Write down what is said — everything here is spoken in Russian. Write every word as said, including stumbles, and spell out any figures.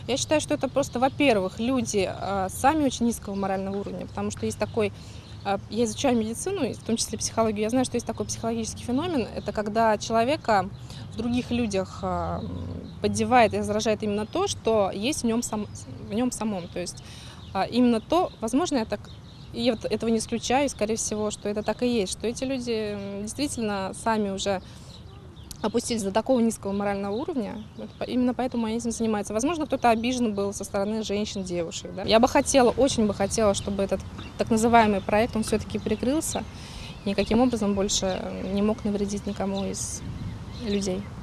Я считаю, что это просто, во-первых, люди а, сами очень низкого морального уровня, потому что есть такой, а, я изучаю медицину, и в том числе психологию, я знаю, что есть такой психологический феномен, это когда человека в других людях а, м, поддевает и раздражает именно то, что есть в нем, сам, в нем самом, то есть а, именно то, возможно, я так, и я вот этого не исключаю, и, скорее всего, что это так и есть, что эти люди м, действительно сами уже опустились до такого низкого морального уровня. Вот по именно поэтому они этим занимаются. Возможно, кто-то обижен был со стороны женщин, девушек, да. Я бы хотела, очень бы хотела, чтобы этот так называемый проект, он всё-таки прикрылся и никаким образом больше не мог навредить никому из людей.